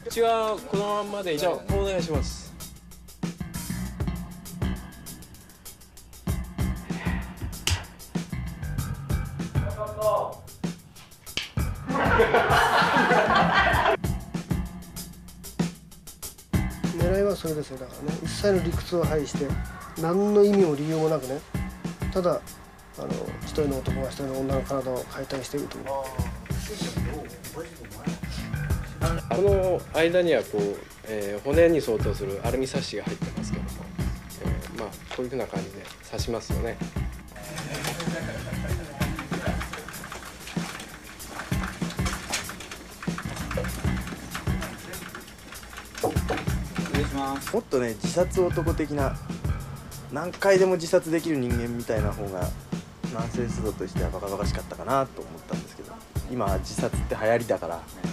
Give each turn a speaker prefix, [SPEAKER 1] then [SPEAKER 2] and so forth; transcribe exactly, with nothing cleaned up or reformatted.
[SPEAKER 1] うちはこのままでじゃあお願いします。
[SPEAKER 2] 狙いはそれですよ。だからね、一切の理屈を排して何の意味も理由もなくね、ただあの一人の男が一人の女の体を解体しているという。
[SPEAKER 1] この間にはこう、えー、骨に相当するアルミサッシが入ってますけども、えー、まあこういうふうな感じで刺しますよね。
[SPEAKER 3] もっとね、自殺男的な、何回でも自殺できる人間みたいな方がナンセンス度としてはバカバカしかったかなと思ったんですけど、今自殺って流行りだから